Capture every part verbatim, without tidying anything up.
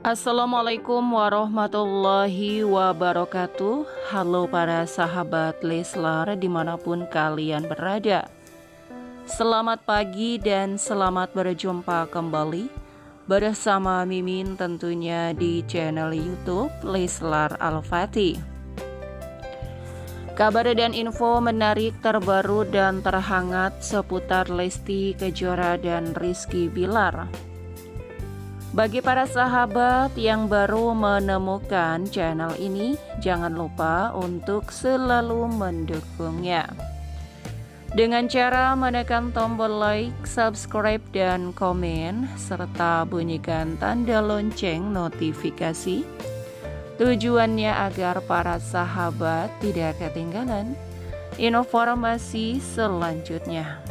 Assalamualaikum warahmatullahi wabarakatuh. Halo para sahabat Leslar dimanapun kalian berada. Selamat pagi dan selamat berjumpa kembali bersama Mimin tentunya di channel YouTube Leslar Al-Fatih. Kabar dan info menarik terbaru dan terhangat seputar Lesti Kejora dan Rizky Bilar. Bagi para sahabat yang baru menemukan channel ini, jangan lupa untuk selalu mendukungnya dengan cara menekan tombol like, subscribe, dan komen, serta bunyikan tanda lonceng notifikasi. Tujuannya agar para sahabat tidak ketinggalan informasi selanjutnya.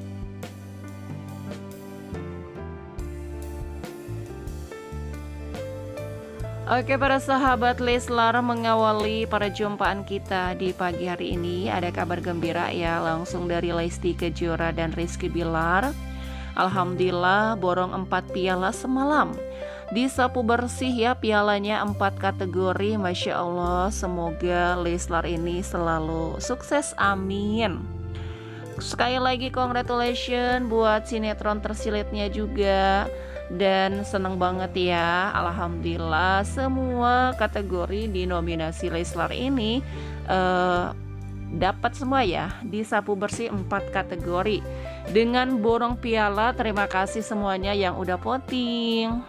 Oke para sahabat Leslar, mengawali perjumpaan kita di pagi hari ini ada kabar gembira ya, langsung dari Lesti Kejora dan Rizky Bilar. Alhamdulillah borong empat piala semalam, disapu bersih ya pialanya, empat kategori. Masya Allah, semoga Leslar ini selalu sukses, amin. Sekali lagi congratulations buat sinetron tersilitnya juga. Dan seneng banget ya, alhamdulillah semua kategori di nominasi Leslar ini uh, dapat semua ya, disapu bersih empat kategori dengan borong piala. Terima kasih semuanya yang udah voting.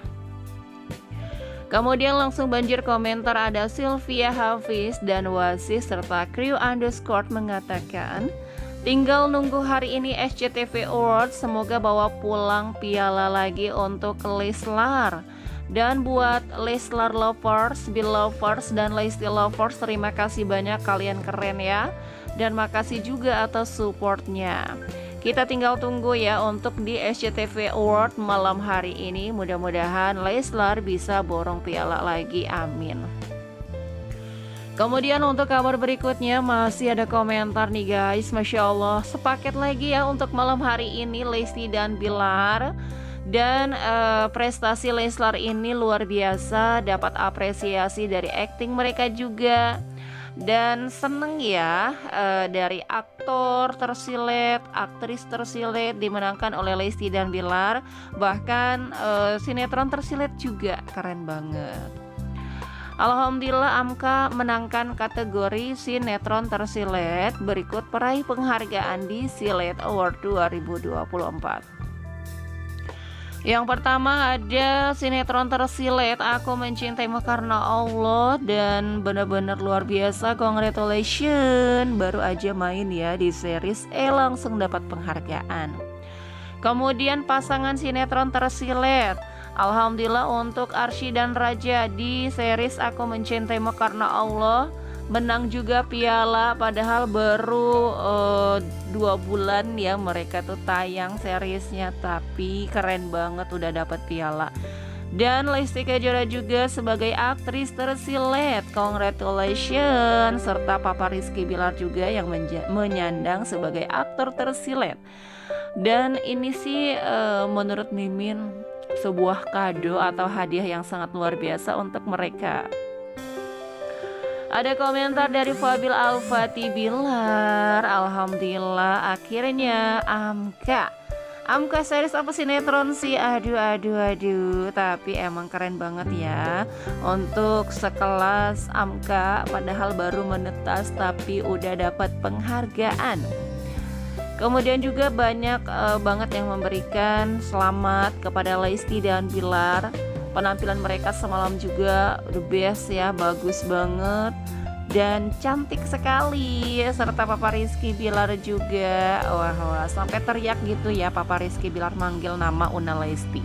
Kemudian langsung banjir komentar, ada Sylvia Hafiz dan Wasis serta Krio underscore mengatakan, tinggal nunggu hari ini S C T V Awards, semoga bawa pulang piala lagi untuk Leslar. Dan buat Leslar lovers, Bill lovers, dan Lesti lovers, terima kasih banyak, kalian keren ya. Dan makasih juga atas supportnya. Kita tinggal tunggu ya untuk di S C T V Award malam hari ini. Mudah-mudahan Leslar bisa borong piala lagi, amin. Kemudian untuk kabar berikutnya masih ada komentar nih guys, Masya Allah, sepaket lagi ya untuk malam hari ini Lesti dan Bilar. Dan uh, prestasi Leslar ini luar biasa, dapat apresiasi dari akting mereka juga. Dan seneng ya, uh, dari aktor tersilet, aktris tersilet dimenangkan oleh Lesti dan Bilar. Bahkan uh, sinetron tersilet juga, keren banget. Alhamdulillah Amka menangkan kategori sinetron tersilet. Berikut peraih penghargaan di Silet Award dua ribu dua puluh empat. Yang pertama ada sinetron tersilet Aku Mencintaimu Karena Allah, dan benar-benar luar biasa, congratulations, baru aja main ya di series eh langsung dapat penghargaan. Kemudian pasangan sinetron tersilet, alhamdulillah untuk Arsy dan Raja di series Aku Mencintaimu Karena Allah, menang juga piala, padahal baru uh, dua bulan ya mereka tuh tayang seriesnya, tapi keren banget udah dapat piala. Dan Lesti Kejora juga sebagai aktris tersilet, congratulations, serta Papa Rizky Bilar juga yang menyandang sebagai aktor tersilet. Dan ini sih uh, menurut Mimin sebuah kado atau hadiah yang sangat luar biasa untuk mereka. Ada komentar dari Fabil Al-Fatih Bilar, alhamdulillah akhirnya Amka Amka series apa sinetron sih, aduh aduh aduh, tapi emang keren banget ya untuk sekelas Amka, padahal baru menetas tapi udah dapat penghargaan. Kemudian juga banyak uh, banget yang memberikan selamat kepada Lesti dan Bilar. Penampilan mereka semalam juga the best ya, bagus banget dan cantik sekali, serta Papa Rizky Bilar juga. Wah, wah sampai teriak gitu ya Papa Rizky Bilar manggil nama Una Lesti.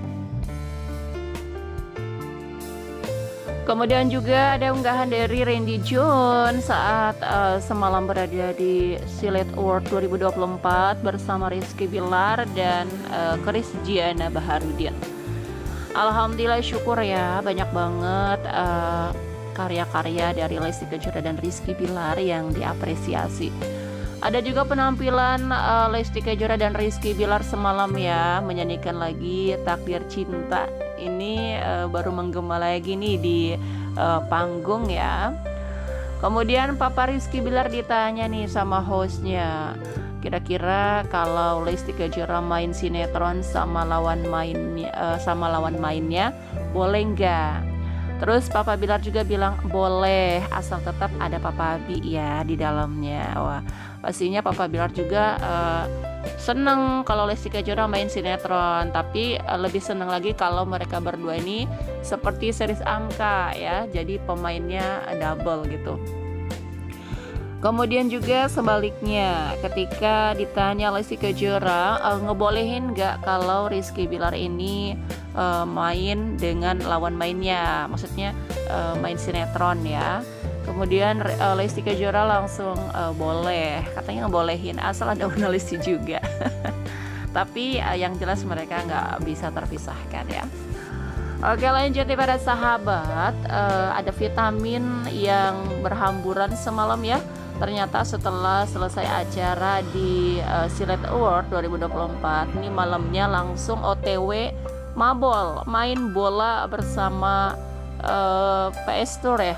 Kemudian juga ada unggahan dari Randy John saat uh, semalam berada di Silet Award dua ribu dua puluh empat bersama Rizky Bilar dan uh, Chris Giana Baharudin. Alhamdulillah syukur ya, banyak banget uh, karya-karya dari Lesti Kejora dan Rizky Bilar yang diapresiasi. Ada juga penampilan uh, Lesti Kejora dan Rizky Bilar semalam ya, menyanyikan lagi Takdir Cinta. Ini uh, baru menggema lagi nih di uh, panggung ya. Kemudian Papa Rizky Bilar ditanya nih sama hostnya, kira-kira kalau Lesti Kejora main sinetron sama lawan mainnya, uh, sama lawan mainnya, boleh nggak? Terus Papa Bilar juga bilang boleh, asal tetap ada Papa Bi ya di dalamnya. Wah, pastinya Papa Bilar juga uh, seneng kalau Lesti Kejora main sinetron, tapi uh, lebih seneng lagi kalau mereka berdua ini seperti series Angka ya, jadi pemainnya double gitu. Kemudian juga sebaliknya, ketika ditanya Lesti Kejora uh, ngebolehin nggak kalau Rizky Bilar ini uh, main dengan lawan mainnya, maksudnya uh, main sinetron ya. Kemudian uh, Lesti Kejora langsung uh, boleh, katanya ngebolehin asal ada Bunda Lesti juga. Tapi uh, yang jelas mereka nggak bisa terpisahkan ya. Oke, lanjut nih para sahabat, uh, ada vitamin yang berhamburan semalam ya. Ternyata setelah selesai acara di uh, Silet Award dua ribu dua puluh empat, ini malamnya langsung O T W mabol, main bola bersama uh, P S Tour ya.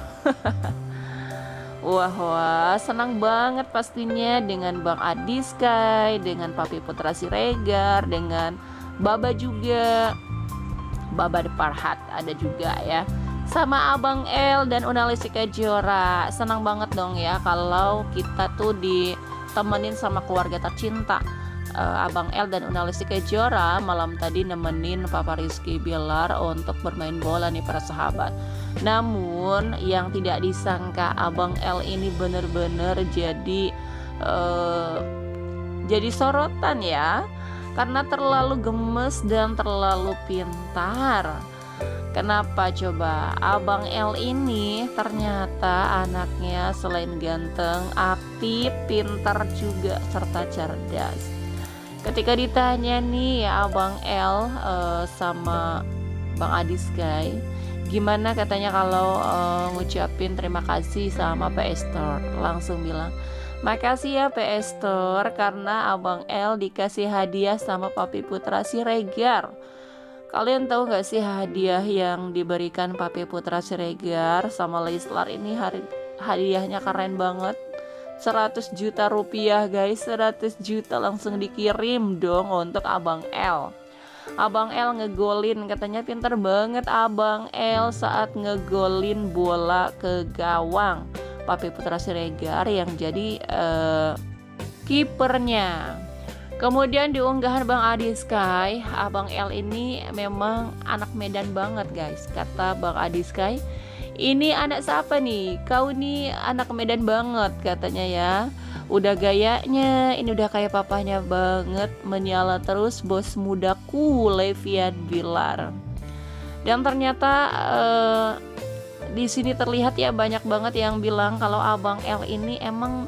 Wah, wah, senang banget pastinya dengan Bang Adi Sky, dengan Papi Putra Siregar, dengan Baba juga, Baba Deparhat ada juga ya, sama Abang L dan Una Lesti Kejora. Senang banget dong ya kalau kita tuh ditemenin sama keluarga tercinta. uh, Abang L dan Una Lesti Kejora malam tadi nemenin Papa Rizky Bilar untuk bermain bola nih para sahabat. Namun yang tidak disangka, Abang L ini bener-bener jadi uh, jadi sorotan ya, karena terlalu gemes dan terlalu pintar. Kenapa coba? Abang L ini ternyata anaknya selain ganteng, aktif, pintar juga, serta cerdas. Ketika ditanya nih Abang L uh, sama Bang Adi Sky, gimana katanya kalau uh, ngucapin terima kasih sama P S Store, langsung bilang, makasih ya P S Store karena Abang L dikasih hadiah sama Papi Putra Siregar. Kalian tahu gak sih hadiah yang diberikan Papi Putra Siregar sama Leslar ini? Hadiahnya keren banget, seratus juta rupiah guys, seratus juta langsung dikirim dong untuk Abang L. Abang L ngegolin, katanya pintar banget Abang L saat ngegolin bola ke gawang Papi Putra Siregar yang jadi uh, kipernya. Kemudian di unggahan Bang Adi Sky, Abang L ini memang anak Medan banget guys. Kata Bang Adi Sky, ini anak siapa nih? Kau nih anak Medan banget katanya ya. Udah gayanya, ini udah kayak papahnya banget, menyala terus bos mudaku Levian Bilar. Dan ternyata eh, di sini terlihat ya banyak banget yang bilang kalau Abang L ini emang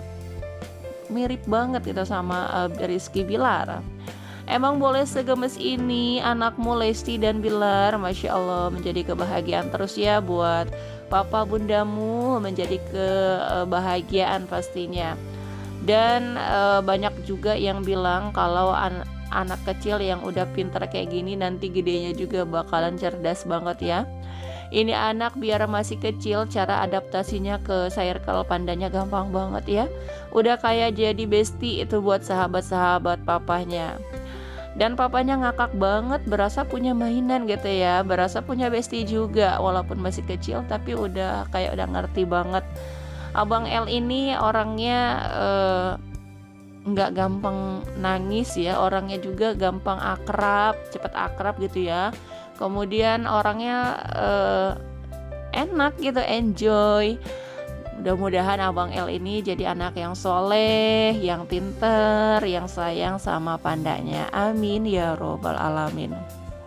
mirip banget gitu sama uh, Rizky Bilar. Emang boleh segemes ini anakmu Lesti dan Bilar, Masya Allah, menjadi kebahagiaan terus ya buat papa bundamu, menjadi kebahagiaan pastinya. Dan uh, banyak juga yang bilang kalau an anak kecil yang udah pintar kayak gini nanti gedenya juga bakalan cerdas banget ya. Ini anak biar masih kecil, cara adaptasinya ke circle pandanya gampang banget ya. Udah kayak jadi bestie itu buat sahabat-sahabat papahnya. Dan papanya ngakak banget, berasa punya mainan gitu ya, berasa punya bestie juga walaupun masih kecil, tapi udah kayak udah ngerti banget. Abang L ini orangnya eh, nggak gampang nangis ya, orangnya juga gampang akrab, cepet akrab gitu ya. Kemudian orangnya uh, enak gitu, enjoy. Mudah-mudahan Abang L ini jadi anak yang soleh, yang pinter, yang sayang sama pandanya. Amin ya robbal alamin.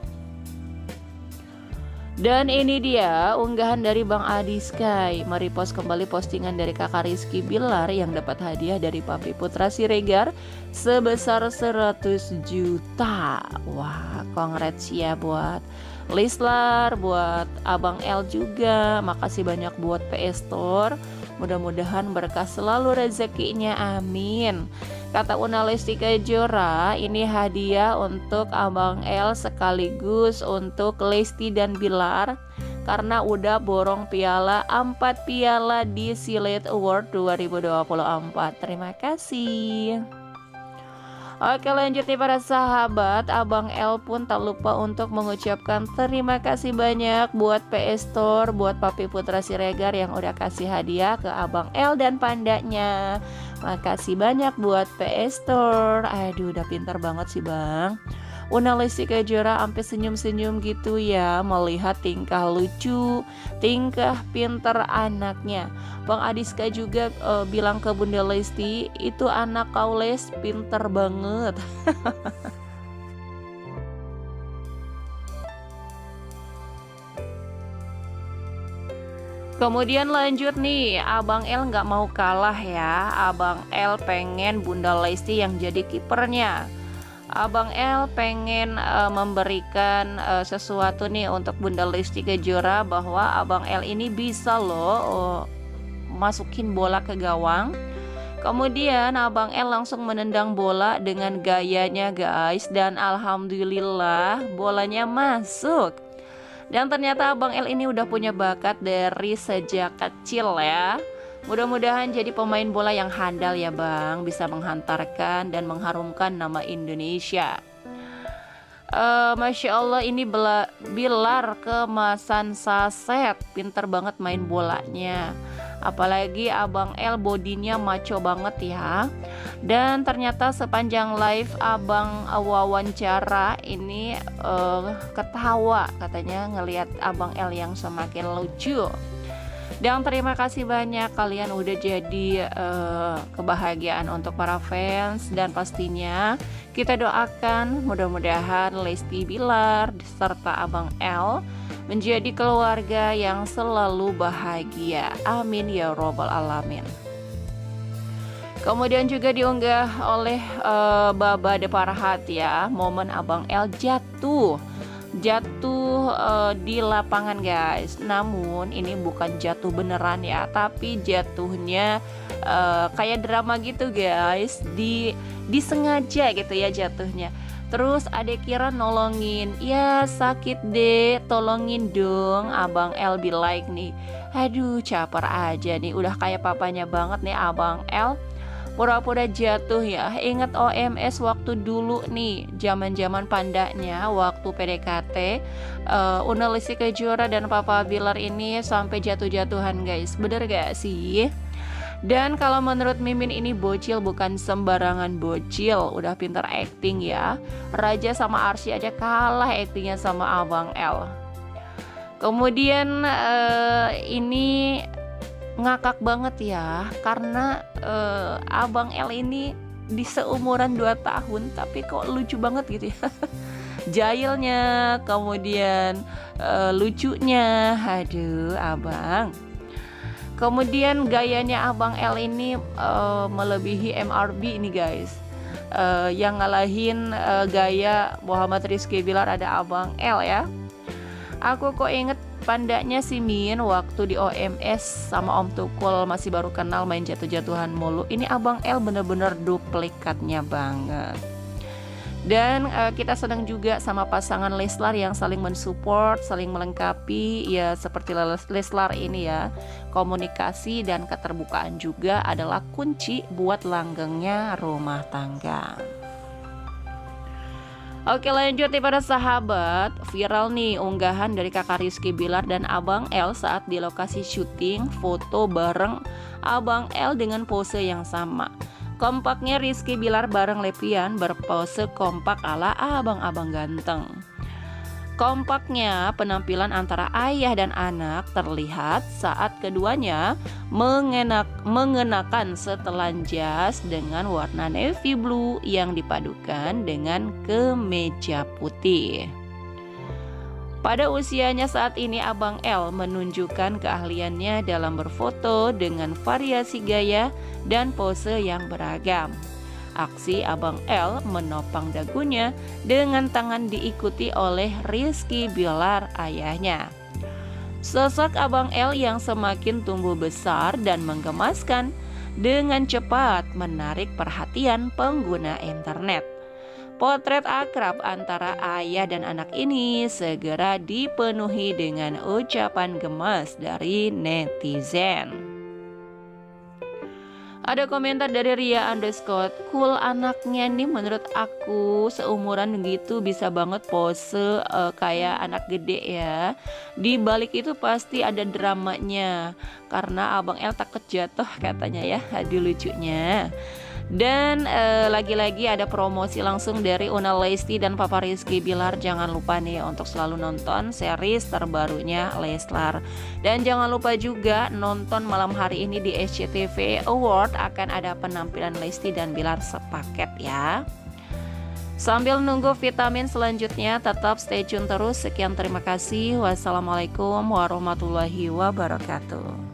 Dan ini dia unggahan dari Bang Adi Sky, merepost kembali postingan dari kakak Rizky Bilar yang dapat hadiah dari Papi Putra Siregar sebesar seratus juta. Wah, congrats ya buat Leslar, buat Abang L juga. Makasih banyak buat P S Store. Mudah-mudahan berkah selalu rezekinya, amin. Kata Una Lesti Kejora, ini hadiah untuk Abang L sekaligus untuk Lesti dan Bilar, karena udah borong piala empat piala di Silet Award dua ribu dua puluh empat. Terima kasih. Oke, lanjut nih para sahabat, Abang L pun tak lupa untuk mengucapkan terima kasih banyak buat P S Store, buat Papi Putra Siregar yang udah kasih hadiah ke Abang L dan pandanya. Makasih banyak buat P S Store. Aduh, udah pintar banget sih Bang. Una Lesti Kejora sampai senyum-senyum gitu ya melihat tingkah lucu, tingkah pinter anaknya. Bang Adiska juga uh, bilang ke Bunda Lesti, itu anak kau Les pinter banget. Kemudian lanjut nih, Abang L nggak mau kalah ya. Abang L pengen Bunda Lesti yang jadi kipernya. Abang L pengen uh, memberikan uh, sesuatu nih untuk Bunda Lesti Kejora, bahwa Abang L ini bisa loh uh, masukin bola ke gawang. Kemudian Abang L langsung menendang bola dengan gayanya guys, dan alhamdulillah bolanya masuk. Dan ternyata Abang L ini udah punya bakat dari sejak kecil ya. Mudah-mudahan jadi pemain bola yang handal ya Bang, bisa menghantarkan dan mengharumkan nama Indonesia. uh, Masya Allah, ini Bela, Bilar kemasan saset, pinter banget main bolanya. Apalagi Abang L bodinya maco banget ya. Dan ternyata sepanjang live Abang wawancara ini uh, ketawa katanya ngelihat Abang L yang semakin lucu. Dan terima kasih banyak, kalian udah jadi uh, kebahagiaan untuk para fans. Dan pastinya kita doakan mudah-mudahan Lesti Bilar serta Abang L menjadi keluarga yang selalu bahagia, amin ya robbal alamin. Kemudian juga diunggah oleh uh, Baba De Parhat ya, momen Abang L jatuh jatuh uh, di lapangan guys. Namun ini bukan jatuh beneran ya, tapi jatuhnya uh, kayak drama gitu guys, di disengaja gitu ya jatuhnya. Terus adek kira nolongin, ya sakit deh, tolongin dong. Abang L be like nih, aduh caper aja nih, udah kayak papanya banget nih Abang L, pura-pura jatuh ya. Ingat O M S waktu dulu nih, zaman-zaman pandanya, waktu P D K T, uh, Una Lesti Kejora dan Papa Bilar ini sampai jatuh-jatuhan guys. Bener gak sih? Dan kalau menurut Mimin ini bocil bukan sembarangan bocil, udah pintar acting ya. Raja sama Arsy aja kalah actingnya sama Abang L. Kemudian uh, ini ngakak banget ya, karena uh, Abang L ini di seumuran dua tahun tapi kok lucu banget gitu ya. Jahilnya, kemudian uh, lucunya, aduh abang. Kemudian gayanya Abang L ini uh, melebihi M R B ini guys. uh, Yang ngalahin uh, gaya Muhammad Rizky Bilar ada Abang L ya. Aku kok inget pandanya si Min waktu di O M S sama Om Tukul masih baru kenal main jatuh-jatuhan mulu. Ini Abang L bener-bener duplikatnya banget. Dan uh, kita sedang juga sama pasangan Leslar yang saling mensupport, saling melengkapi. Ya seperti Leslar ini ya, komunikasi dan keterbukaan juga adalah kunci buat langgengnya rumah tangga. Oke, lanjut nih para sahabat. Viral nih unggahan dari kakak Rizky Bilar dan Abang L saat di lokasi syuting, foto bareng Abang L dengan pose yang sama. Kompaknya Rizky Bilar bareng Levian berpose kompak ala abang-abang ganteng. Kompaknya penampilan antara ayah dan anak terlihat saat keduanya mengenak, mengenakan setelan jas dengan warna navy blue yang dipadukan dengan kemeja putih. Pada usianya saat ini Abang L menunjukkan keahliannya dalam berfoto dengan variasi gaya dan pose yang beragam. aksi Abang L menopang dagunya dengan tangan diikuti oleh Rizky Bilar ayahnya. Sosok Abang L yang semakin tumbuh besar dan menggemaskan dengan cepat menarik perhatian pengguna internet. Potret akrab antara ayah dan anak ini segera dipenuhi dengan ucapan gemas dari netizen. Ada komentar dari Ria underscore cool, anaknya nih menurut aku seumuran gitu bisa banget pose uh, kayak anak gede ya. Di balik itu pasti ada dramanya karena Abang L takut jatuh katanya ya. Aduh lucunya. Dan eh, lagi-lagi ada promosi langsung dari Una Lesti dan Papa Rizky Bilar. Jangan lupa nih untuk selalu nonton series terbarunya Leslar. Dan jangan lupa juga nonton malam hari ini di S C T V Award, akan ada penampilan Lesti dan Bilar sepaket ya. Sambil nunggu vitamin selanjutnya, tetap stay tune terus. Sekian, terima kasih. Wassalamualaikum warahmatullahi wabarakatuh.